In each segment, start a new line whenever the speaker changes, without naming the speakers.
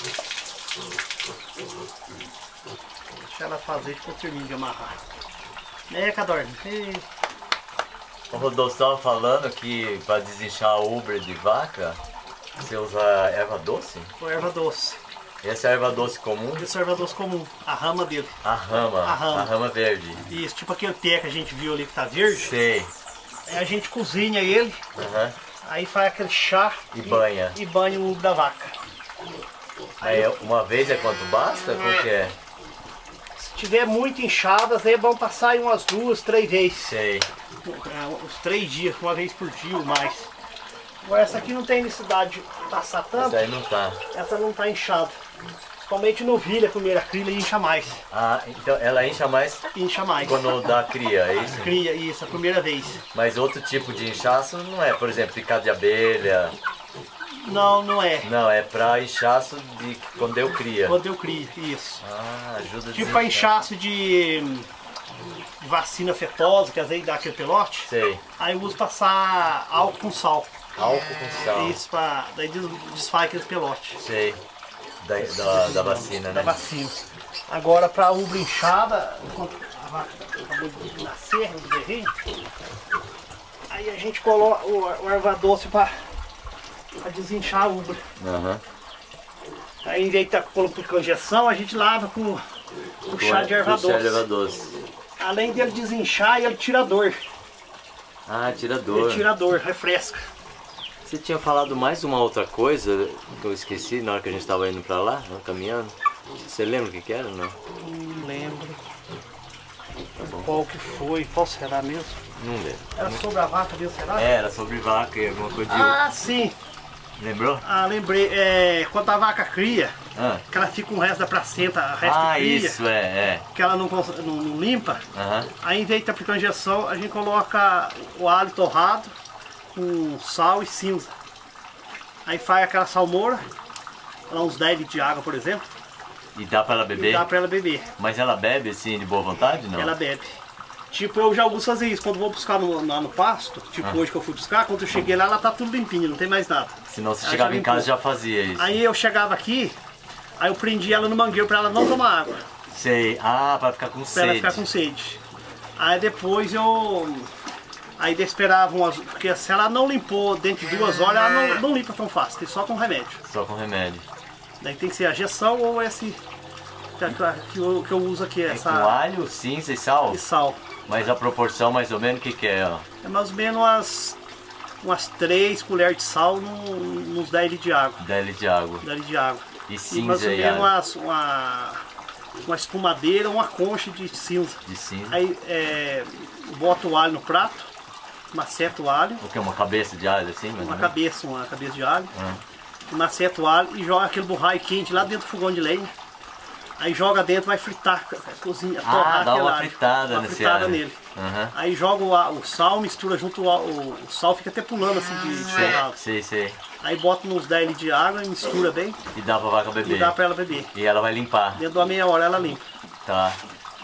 Deixa ela fazer, depois eu termino de amarrar. Né, Cadorna?
O Rodolfo estava falando que para desinchar a ubra de vaca, você usa erva doce?
Ou erva doce.
Essa é a erva doce comum?
Esse é a erva doce comum, a rama dele.
A rama verde.
Isso, tipo aquele pé que a gente viu ali que tá verde.
Sei.
Aí a gente cozinha ele, aí faz aquele chá
e banha.
E banha o ubro da vaca.
Aí uma vez é quanto basta? Como que é?
Se tiver muito inchadas, aí é bom passar aí umas 2, 3 vezes.
Sei.
Uns 3 dias, uma vez por dia ou mais. Agora essa aqui não tem necessidade de passar tanto.
Essa aí não tá.
Essa não tá inchada. Principalmente novilha, primeira cria, incha mais.
Ah, então ela incha mais?
Incha mais.
Quando dá cria, é isso?
Cria, isso, a primeira vez.
Mas outro tipo de inchaço não é, por exemplo, picado de abelha?
Não, não é.
Não, é pra inchaço de quando deu cria.
Quando deu cria, isso.
Ah, ajuda a
tipo para inchaço de vacina fetosa, que às vezes dá aquele pelote.
Sei.
Aí eu uso passar álcool com sal.
Álcool com sal.
Isso, daí desfaz aquele pelote.
Sei. Da vacina, né?
Da vacina. Agora para ubra inchada, enquanto a vaca acabou de nascer, no berrinho, aí a gente coloca o erva doce para desinchar a ubra. Aí em vez de estar colocando com injeção, a gente lava com chá de erva doce. Além dele desinchar, ele tira a dor.
Ah, tira a dor.
Ele tira a dor, refresca.
Você tinha falado mais uma outra coisa que eu esqueci na hora que a gente estava indo pra lá, caminhando. Você lembra o que era ou não?
Não lembro.
Tá bom.
Qual que foi? Qual será mesmo?
Não lembro.
Era sobre a vaca mesmo, será?
Era sobre vaca e alguma coisa de...
Ah, sim.
Lembrou?
Ah, lembrei. Quando a vaca cria, que ela fica com o resto da placenta, o resto cria,
isso, que
ela não limpa, aí em vez de estar aplicando injeção, a gente coloca o alho torrado com sal e cinza. Aí faz aquela salmoura, uns 10 litros de água, por exemplo.
E dá pra ela beber?
E dá pra ela beber.
Mas ela bebe assim de boa vontade, não?
Ela bebe. Tipo, eu já uso fazer isso, quando vou buscar no pasto, tipo hoje que eu fui buscar, quando eu cheguei lá, ela tá tudo limpinha, não tem mais nada.
Senão você chegava em casa e já fazia isso.
Aí eu chegava aqui, aí eu prendia ela no mangueiro pra ela não tomar água.
Sei, pra ficar com sede.
Pra ela ficar com sede. Aí depois aí esperava porque se ela não limpou dentro de 2 horas, ela não limpa tão fácil, tem só com remédio.
Só com remédio.
Daí tem que ser a injeção ou esse que eu uso aqui, essa...
Com alho, cinza e sal?
E sal.
Mas a proporção mais ou menos o que é? Ó?
É mais ou menos umas 3 colheres de sal nos 10 litros de água.
10 litros de água.
10 litros de água.
E cinza
mais ou
e
menos uma espumadeira, uma concha de cinza.
De cinza.
Aí bota o alho no prato, maceta o alho.
O que? Uma cabeça de alho assim?
Uma cabeça de alho. Maceta o alho e joga aquele borraio quente lá dentro do fogão de lenha. Aí joga dentro, vai fritar, cozinha, torrar
dá uma
alho,
fritada nesse alho.
nele. Aí joga o sal, mistura junto, o sal fica até pulando assim de torrado.
Sei.
Aí bota uns 10 litros de água, mistura bem.
E dá pra vaca beber.
E dá pra ela beber.
E ela vai limpar.
Dentro de uma meia hora ela limpa.
Tá.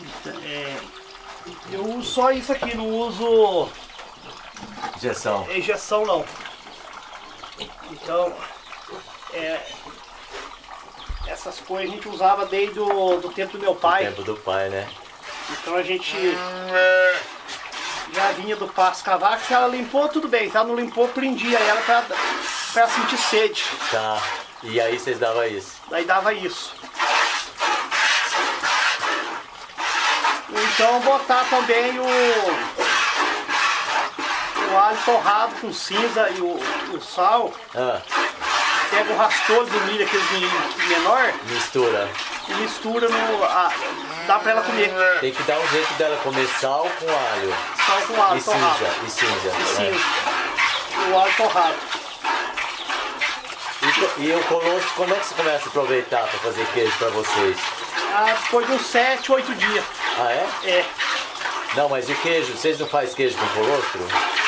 Eu uso só isso aqui, não uso
injeção.
Injeção não. Então, essas coisas a gente usava desde do tempo do meu pai.
Do tempo do pai, né?
Então a gente já vinha do pasto cavaco, se ela limpou, tudo bem. Se ela não limpou, prendia ela pra ela sentir sede.
Tá. E aí vocês davam isso?
Daí dava isso. Então botar também o alho torrado com cinza e o sal. Pega o rastolho do milho, aquele milho menor.
Mistura.
E mistura dá pra ela comer.
Tem que dar um jeito dela comer sal com alho.
Sal com alho torrado.
E cinza.
E o alho torrado.
E o colosso, como é que você começa a aproveitar para fazer queijo para vocês?
Depois de uns 7, 8 dias.
Ah, é?
É.
Não, mas e o queijo? Vocês não fazem queijo com colostro?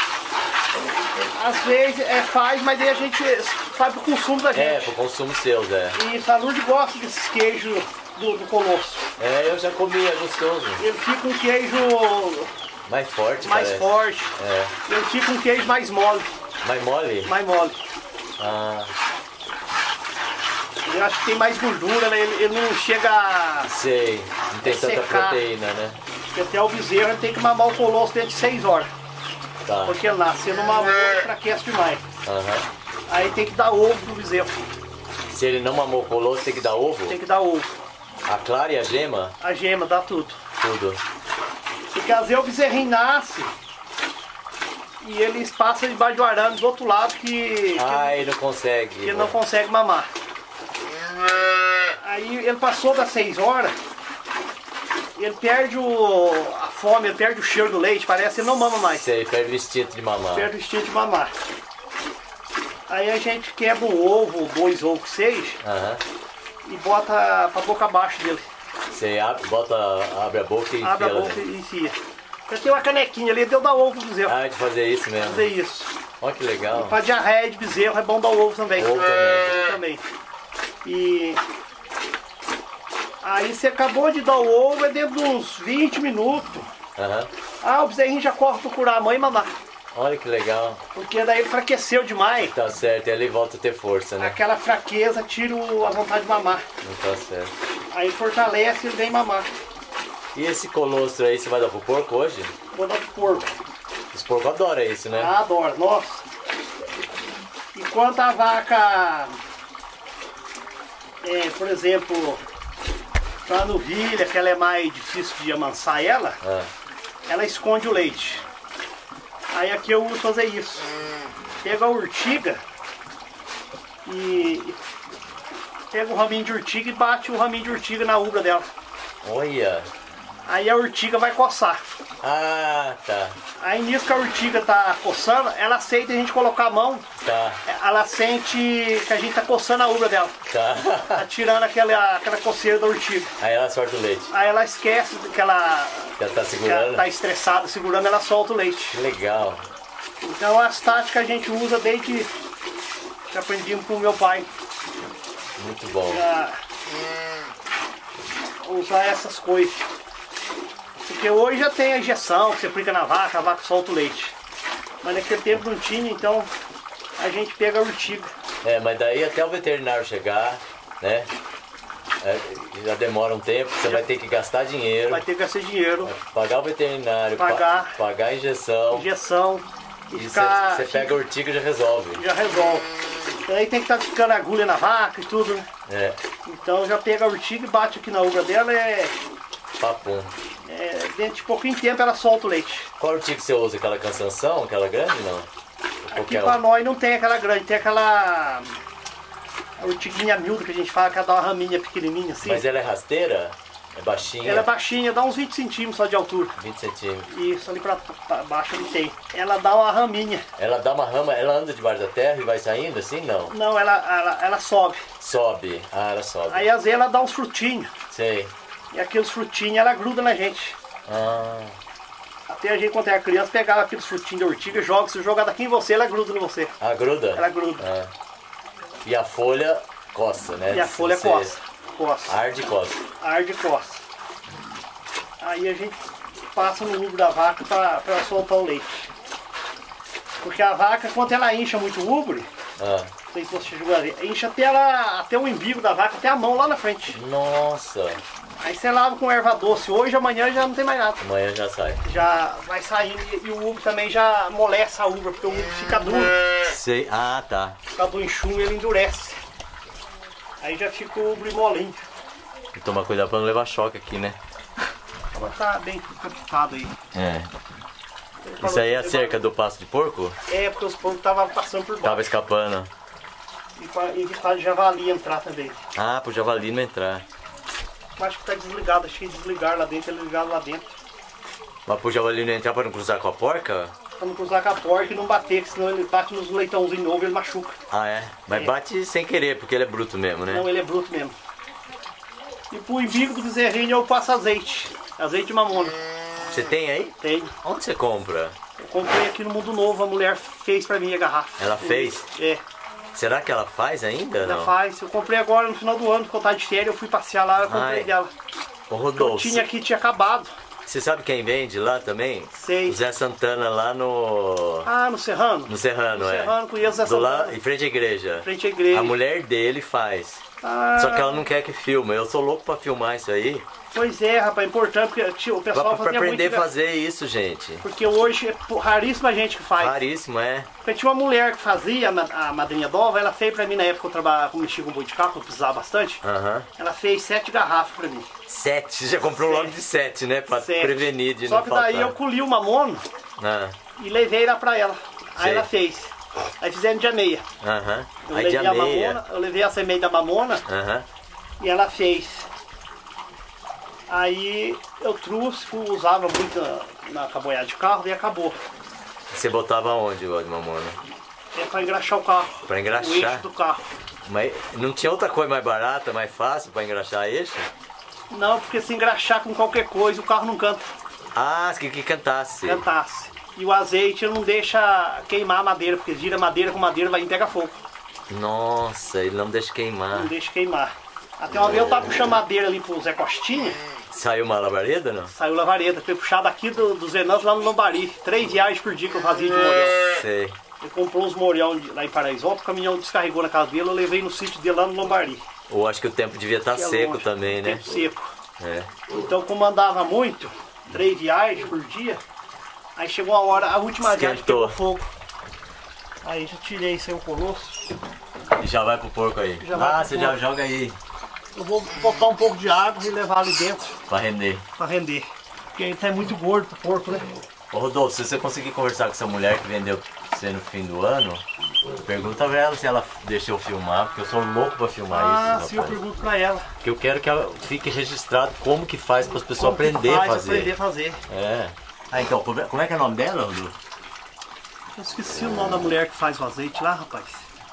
Às vezes faz, mas aí a gente faz pro consumo da gente.
Pro consumo seus,
E a Lourdes gosta desses queijos do colosso.
Eu já comi, é gostoso.
Ele fica um queijo...
mais forte,
mais forte. Ele fica um queijo mais mole.
Mais mole?
Mais mole.
Ah.
Eu acho que tem mais gordura, né? Ele não chega a
Sei, não tem tanta
secar.
proteína, né?
Porque até o bezerro ele tem que mamar o colosso dentro de 6 horas.
Tá.
Porque ele nasce, não mamou, ele enfraquece demais.
Aham.
Aí tem que dar ovo pro bezerro.
Se ele não mamou o colosso, tem que dar ovo?
Tem que dar ovo.
A clara e a gema?
A gema dá tudo.
Tudo.
Porque às vezes o bezerrinho nasce e eles passam debaixo do arame do outro lado que
Ele não consegue.
ele não consegue mamar. Aí ele passou das 6 horas, ele perde a fome, ele perde o cheiro do leite, parece que ele não mama mais.
Sei, perde o instinto de mamar.
Perde o instinto de mamar. Aí a gente quebra um ovo, 2 ovos que seja,
Aham.
e bota pra boca abaixo dele.
Você abre a boca e
Abre a
enfia.
boca e enfia. Eu tenho uma canequinha ali, deu dar ovo pro bezerro.
De fazer isso mesmo.
Fazer isso.
Olha que legal.
Pra diarreia de bezerro é bom dar ovo também.
Ovo também.
Ovo também. E aí você acabou de dar o ovo, é dentro de uns 20 minutos.
Aham.
O bezerrinho já corre procurar a mãe e mamar.
Olha que legal.
Porque daí ele enfraqueceu demais.
Tá certo, e ele volta a ter força, né?
Aquela fraqueza tira a vontade de mamar.
Não tá certo.
Aí fortalece e ele vem mamar.
E esse colostro aí, você vai dar pro porco hoje?
Vou dar pro porco.
Os porcos adoram isso, né?
Adoro, nossa. Enquanto a vaca, por exemplo, pra novilha, que ela é mais difícil de amansar ela, ela esconde o leite. Aí aqui eu uso fazer isso. Pego a urtiga e pego o raminho de urtiga e bate o raminho de urtiga na ubra dela.
Olha.
Aí a urtiga vai coçar.
Tá.
Aí nisso que a urtiga tá coçando, ela aceita a gente colocar a mão.
Tá.
Ela sente que a gente tá coçando a ubra dela.
Tá.
Tá tirando aquela coceira da urtiga.
Aí ela sorta o leite.
Aí ela esquece que ela
Tá segurando?
tá estressada, segurando, ela solta o leite.
Que legal.
Então as táticas que a gente usa desde que aprendimos com o meu pai.
Muito bom.
Usar essas coisas. Porque hoje já tem a injeção que você aplica na vaca, a vaca solta o leite. Mas naquele tempo não tinha, então a gente pega a urtiga.
Mas daí até o veterinário chegar, né? Já demora um tempo, você vai ter que gastar dinheiro.
Vai ter que gastar dinheiro,
Pagar o veterinário, pagar a injeção.
e
E
ficar...
você pega a urtiga e já resolve.
Já resolve. Aí tem que estar ficando agulha na vaca e tudo, né? Então já pega a urtiga e bate aqui na ubra dela,
Papum.
dentro de pouquinho tempo ela solta o leite.
Qual urtiga você usa? Aquela cansanção? Aquela grande, não?
Aqui pra nós não tem aquela grande, tem aquela a urtiguinha miúda que a gente fala, que ela dá uma raminha pequenininha assim.
Mas ela é rasteira? É baixinha?
Ela é baixinha, dá uns 20 centímetros só de altura.
20 centímetros.
Isso, ali pra baixo ali tem. Ela dá uma raminha.
Ela dá uma rama, ela anda debaixo da terra e vai saindo assim? Não.
Não, ela sobe.
Sobe. Ela sobe.
Aí às vezes ela dá uns frutinhos.
Sei.
E aqueles frutinhos ela gruda na gente. Até a gente, quando era criança, pegava aqueles frutinhos da urtiga e joga. Se jogar daqui em você, ela gruda em você.
Gruda?
Ela gruda.
E a folha coça, né?
E a folha coça.
Arde e coça.
Arde e coça. Aí a gente passa no ubro da vaca para ela soltar o leite. Porque a vaca, quando ela incha muito o ubro, não sei se você chegou a ver, incha até o umbigo da vaca, até a mão lá na frente.
Nossa!
Aí você lava com erva doce. Hoje, amanhã já não tem mais nada.
Amanhã já sai.
Já vai saindo e o ubro também já amolece a ubra, porque o ubro fica duro.
Sei. Tá.
Fica do enxume, ele endurece. Aí já fica o ubro molinho.
Tem que tomar cuidado pra não levar choque aqui, né?
Agora tá bem captado aí.
Isso aí é a cerca do pasto de porco?
Porque os porcos estavam passando por baixo.
Tava escapando.
E para evitar de javali entrar também.
Pro javali não entrar.
Acho que tá desligado, acho que desligaram lá dentro, eles ligaram lá dentro.
Mas pro javali não entrar pra não cruzar com a porca?
Pra não cruzar com a porca e não bater, que senão ele bate nos leitãozinhos novos e ele machuca.
Mas bate sem querer, porque ele é bruto mesmo, né?
Não, ele é bruto mesmo. E pro umbigo do bezerrinho eu passo azeite. Azeite de mamona.
Você tem aí?
Tem.
Onde você compra?
Eu comprei aqui no Mundo Novo, a mulher fez pra mim a garrafa.
Ela fez? Será que ela faz ainda?
Ela
não?
faz. Eu comprei agora no final do ano, quando eu tava de férias, eu fui passear lá, eu comprei dela.
Ô Rodolfo,
tinha aqui, tinha acabado.
você sabe quem vende lá também?
Sei.
O Zé Santana lá no...
No Serrano?
No Serrano,
No Serrano, conheço o Zé Santana.
Em frente à igreja.
Em frente à igreja.
A mulher dele faz. Só que ela não quer que filme. Eu sou louco pra filmar isso aí.
Pois é, rapaz, é importante porque o pessoal
Pra
fazia
aprender
muito...
a fazer isso, gente.
Porque hoje é raríssima gente que faz.
Raríssimo, é.
Porque tinha uma mulher que fazia, a madrinha Dova, ela fez pra mim na época que eu trabalhava, mexia com boi de carro, que eu precisava bastante. Ela fez 7 garrafas pra mim.
7? Você já comprou logo de 7, né? Pra
7.
prevenir de
Só
não
que
faltar.
daí eu colhi o mamono e levei lá pra ela. Aí
Sei.
ela fez. Aí fizemos de ameia. Eu
Aí
levei
de
a
ameia.
mamona, eu levei a semente da mamona e ela fez. Aí eu trouxe, usava muito na caboiada de carro e acabou.
Você botava onde o óleo de mamona?
É pra engraxar o carro.
Pra engraxar?
O eixo do carro.
Mas não tinha outra coisa mais barata, mais fácil pra engraxar eixo?
Não, porque se engraxar com qualquer coisa o carro não canta.
Ah, que cantasse.
Cantasse. E o azeite não deixa queimar a madeira, porque gira madeira com madeira vai e pega fogo.
Nossa, ele não deixa queimar.
Não deixa queimar. Até uma vez eu tava puxando madeira ali pro Zé Costinha.
Saiu uma labareda, não?
Saiu lavareda. Foi puxado aqui dos Venâncio lá no Lambari. 3 viagens por dia que eu fazia de morel.
Sei.
Ele comprou uns morel lá em Paraisópolis, o caminhão descarregou na casa dele, eu levei no sítio dele lá no Lambari.
Ou acho que o tempo devia estar
Que é
seco
longe,
também, né?
tempo seco.
É.
Então como andava muito, 3 viagens por dia, aí chegou a hora, a última viagem pegou fogo. Aí já tirei isso aí o colosso.
E já vai pro porco aí.
Já vai pro
você
porco.
já joga aí.
Eu vou botar um pouco de água e levar ali dentro
Pra render.
pra render. Porque ele tá muito gordo pro porco, né?
Ô Rodolfo, se você conseguir conversar com essa mulher que vendeu você no fim do ano, pergunta pra ela se ela deixa eu filmar, porque eu sou louco pra filmar isso.
Sim, eu pergunto pra ela.
Porque eu quero que ela fique registrado como que faz para as pessoas
Como que
aprender a
faz,
fazer.
Aprender a fazer.
É. Ah, então, como é que é o nome dela, Rodolfo?
Eu esqueci o nome da mulher que faz o azeite lá, rapaz.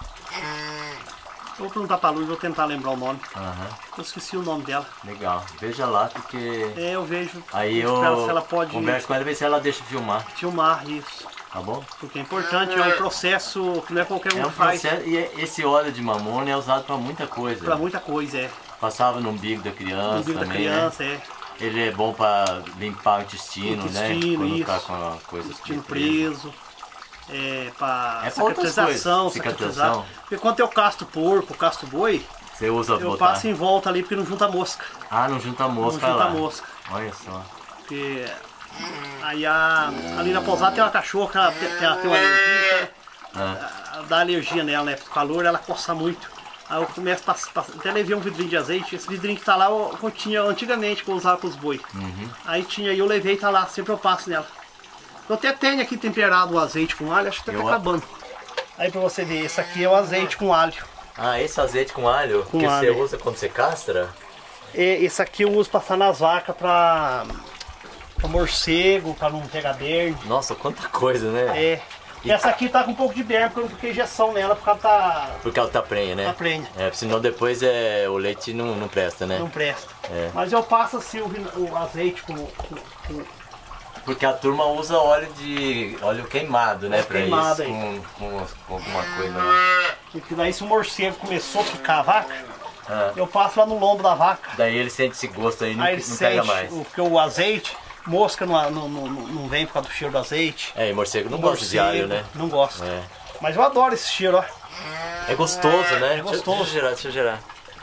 Eu vou perguntar pra Luz, vou tentar lembrar o nome. Eu esqueci o nome dela.
Legal. Veja lá, porque...
É, eu vejo.
Aí eu
Se ela pode
converso com ela e ver se ela deixa filmar.
filmar isso.
Tá bom?
Porque é importante, é um processo que não é qualquer um
É um
que faz.
processo, e esse óleo de mamona é usado para muita coisa.
Pra muita coisa, é.
Passava no umbigo da criança
Umbigo da
também,
criança,
né?
é.
Ele é bom para limpar o intestino, né? Quando tá
isso.
com a coisa
Intestino preso. É, pra
É pra outras
cicatrização,
coisas, cicatrização.
Porque quando eu casto porco, casto boi,
Você usa
eu
botar?
passo em volta ali porque não junta mosca.
Ah, não junta mosca
Não junta
lá.
mosca.
Olha só.
Porque aí ali na pousada tem uma cachorra que ela tem uma alergia, dá alergia nela, né? Pro calor ela coça muito. Aí eu começo a até levei um vidrinho de azeite, esse vidrinho que tá lá eu tinha antigamente que eu usava com os boi. Aí tinha, eu levei e tá lá, sempre eu passo nela. Eu até tenho aqui temperado o azeite com alho, acho que tá acabando. Aí pra você ver, esse aqui é o azeite com alho.
Ah, esse azeite com alho
Com
que
alho.
você usa quando você castra?
Esse aqui eu uso passar nas vacas pra morcego, pra não pegar berne.
Nossa, quanta coisa, né?
É. Essa aqui tá com um pouco de berne, porque eu não coloquei injeção nela, porque ela tá...
Porque ela tá prenha, né?
Tá prenha.
É, senão depois o leite não presta, né?
Não presta.
É.
Mas eu passo assim o azeite com
Porque a turma usa óleo queimado, né? Pra
queimado
isso,
aí.
com alguma coisa lá.
porque daí se o morcego começou a picar a vaca, eu passo lá no lombo da vaca.
Daí ele sente esse gosto aí,
Aí ele
não pega
sente,
mais.
porque o azeite, mosca não vem por causa do cheiro do azeite.
É, e morcego não gosta de alho, né?
Não gosta.
É.
Mas eu adoro esse cheiro, ó.
É gostoso, né?
É gostoso.
Deixa eu gerar.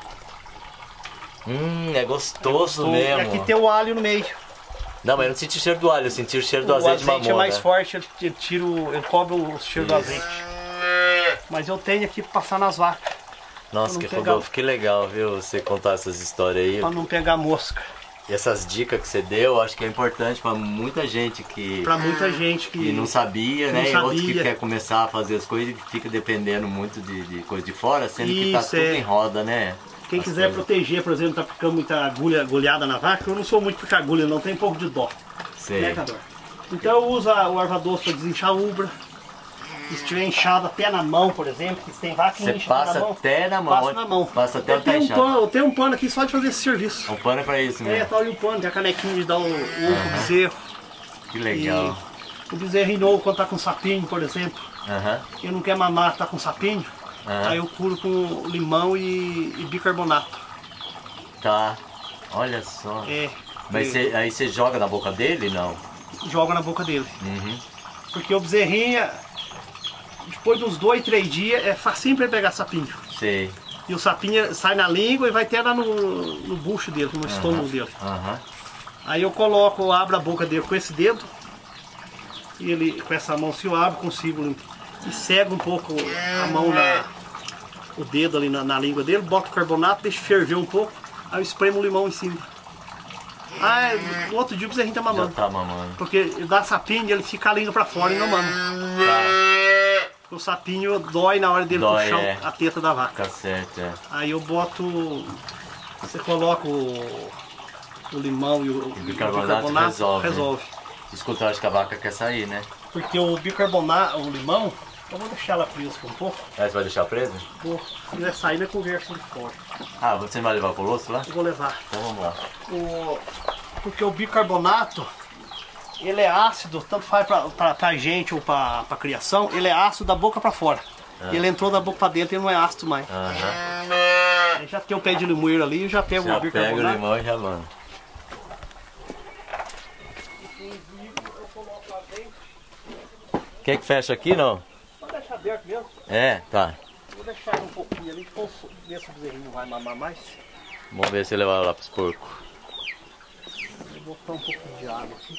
É gostoso
E
mesmo.
aqui tem o alho no meio.
Não, mas eu não senti o cheiro do alho, eu senti o cheiro do
O
azeite de
azeite
mamona.
é mais forte, ele cobre o cheiro do azeite. Mas eu tenho aqui pra passar nas vacas,
Nossa,
pra
que
não pegar-
Rodolfo, que legal, viu? Você contar essas histórias aí.
pra não pegar mosca.
E essas dicas que você deu, acho que é importante pra muita gente que
Pra muita gente
que não sabia,
que
né?
não
E outros que
sabia.
quer começar a fazer as coisas e fica dependendo muito de coisa de fora, sendo que tá
Isso,
tudo
é.
em roda, né?
Quem
As
quiser
coisas.
proteger, por exemplo, tá ficando muita agulhada na vaca, eu não sou muito picar agulha não, tem um pouco de dó.
Sei.
Né, Cador? Então eu uso o erva-doce para desinchar a ubra. Se estiver inchado até na mão, por exemplo, que se tem vaca que
Você
incha
passa
na mão,
até na mão.
passa na mão.
Passa até
eu,
o tá
tenho um
inchado.
pano, eu tenho um pano aqui só de fazer esse serviço.
O pano é pra isso
É,
mesmo.
tá ali o pano, tem a canequinha de dar o ovo pro bezerro.
Que legal.
E o bezerro novo, quando tá com sapinho, por exemplo,
Aham.
e não quer mamar, tá com sapinho, aí eu curo com limão e bicarbonato.
Tá. Olha só.
É,
Mas aí você joga na boca dele, não?
joga na boca dele.
Uhum.
Porque o bezerrinho, depois de uns 2, 3 dias, é facinho pra ele pegar sapinho.
Sei.
E o sapinho sai na língua e vai até lá no bucho dele, no estômago dele. Aí eu coloco, abro a boca dele com esse dedo. E ele, com essa mão, se eu abro, consigo. E cego um pouco a mão, o dedo ali na língua dele. Boto carbonato, deixo ferver um pouco. Aí eu espremo o limão em cima. No outro dia o bezerrinho tá mamando.
Já tá mamando.
Porque ele dá sapinho e ele fica a língua pra fora e não mama. O sapinho dói na hora dele puxar a teta da vaca.
Tá certo,
Aí eu boto. Você coloca o limão e o bicarbonato resolve.
Escuta, eu acho que a vaca quer sair, né?
Porque o bicarbonato, o limão, eu vou deixar ela presa um pouco.
Você vai deixar presa?
Vou. Se quiser sair, vai conversa de fora.
Você vai levar o colosso lá?
Eu vou levar.
Então vamos lá.
Porque o bicarbonato, ele é ácido, tanto faz pra gente ou pra criação, ele é ácido da boca pra fora. Ele entrou da boca pra dentro e ele não é ácido mais. Aí já tem o pé de limoeiro ali, eu já pego o bicarbonato.
Já pega o limão e já manda. Quer que fecha aqui, não?
Pode deixar aberto mesmo.
Tá.
Vou deixar um pouquinho ali, ver se o bezerrinho vai mamar mais.
Vamos ver se levar lá pros porcos.
Vou botar um pouquinho de água aqui.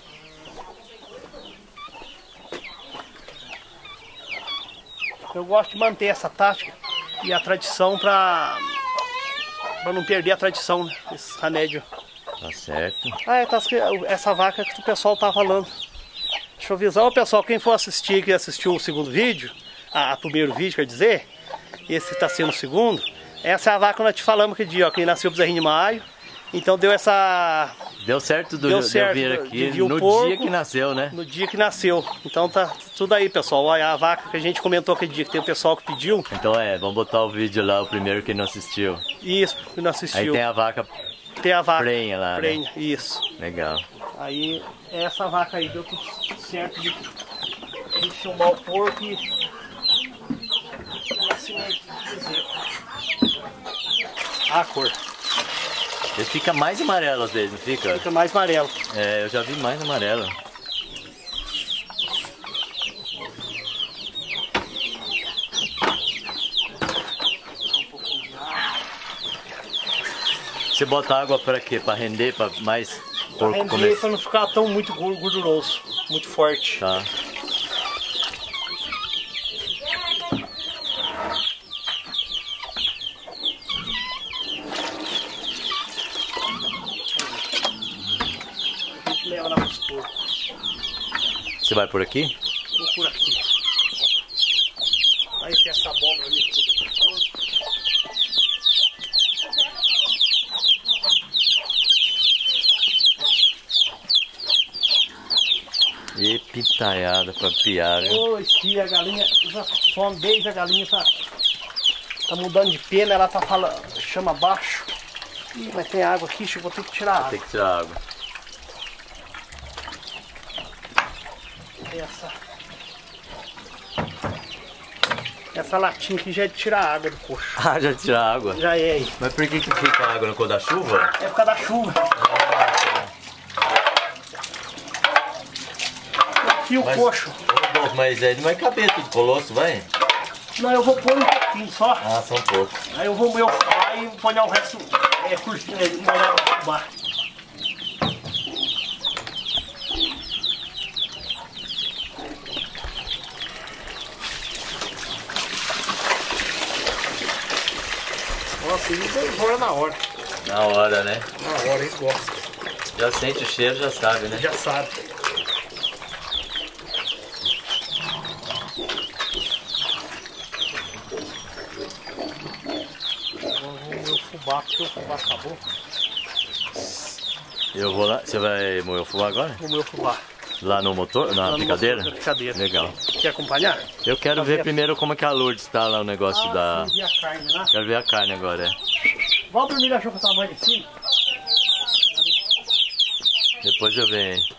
Eu gosto de manter essa tática e a tradição pra não perder a tradição, né? Esse remédio.
Tá certo.
Essa vaca que o pessoal tá falando. Deixa eu avisar o pessoal, quem for assistir, que assistiu o segundo vídeo, o primeiro vídeo, quer dizer, esse está sendo o segundo, essa é a vaca que nós te falamos aquele dia, ó, que nasceu o bezerrinho de maio, então deu essa...
Deu certo de eu vir aqui no dia que nasceu, né?
No dia que nasceu, então tá tudo aí, pessoal, olha a vaca que a gente comentou aquele dia, que tem o pessoal que pediu.
Então vamos botar o vídeo lá, o primeiro que não assistiu.
Isso, que não assistiu.
Aí tem a vaca prenha lá,
prenha,
né?
Isso.
Legal.
Aí essa vaca aí deu tudo certo de filmar o porco e nascimento do bezerro. A cor.
Ele fica mais amarelo às vezes, não fica?
Fica mais amarelo.
Eu já vi mais amarelo. Você bota água para quê? Para render, para mais porco comer?
Para não ficar tão muito gorduroso, muito forte.
Tá.
A gente leva lá para os porcos.
Você vai por aqui?
Vou por aqui. Aí tem essa abóbora ali.
E pitaiada pra piar, viu?
Ô, espia, a galinha, só desde a galinha tá mudando de pena, ela tá falando, chama baixo. Ih, mas tem água aqui, vou ter que tirar a água.
Tem que tirar a água.
Essa latinha aqui já é de tirar a água do coxo.
Já tira a água?
Já é aí.
Mas por que fica a água no cor da chuva?
É por causa da chuva. Fio coxo.
Mas aí não vai caber tudo colosso, vai?
Não, eu vou pôr um pouquinho só.
São poucos.
Aí eu vou melhorar e molhar o resto, molhar o fubá. Nossa, eles devoram na hora.
Na hora, né?
Na hora, eles gostam.
Já sente o cheiro, já sabe, né?
Já sabe. Porque o fubá acabou.
Eu vou lá. Você vai moer o fubá agora?
Vou moer o fubá.
Lá no motor? Na picadeira?
Na picadeira.
Legal.
Quer acompanhar?
Eu quero ver primeiro como é que a Lourdes está lá, o negócio da...
Ver a carne lá.
Quero ver a carne agora,
Vamos primeiro achar o tamanho de cima.
Depois eu venho.